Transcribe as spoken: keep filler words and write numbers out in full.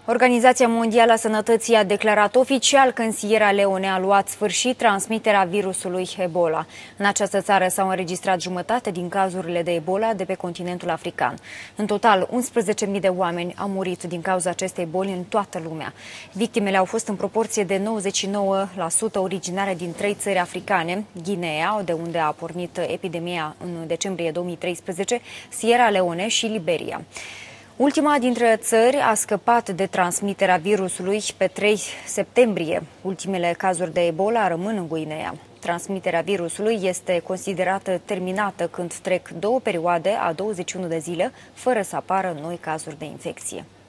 Organizația Mondială a Sănătății a declarat oficial că în Sierra Leone a luat sfârșit transmiterea virusului Ebola. În această țară s-au înregistrat jumătate din cazurile de Ebola de pe continentul african. În total, unsprezece mii de oameni au murit din cauza acestei boli în toată lumea. Victimele au fost în proporție de nouăzeci și nouă la sută originare din trei țări africane: Guinea, de unde a pornit epidemia în decembrie două mii treisprezece, Sierra Leone și Liberia. Ultima dintre țări a scăpat de transmiterea virusului pe trei septembrie. Ultimele cazuri de Ebola rămân în Guinea. Transmiterea virusului este considerată terminată când trec două perioade a douăzeci și unu de zile fără să apară noi cazuri de infecție.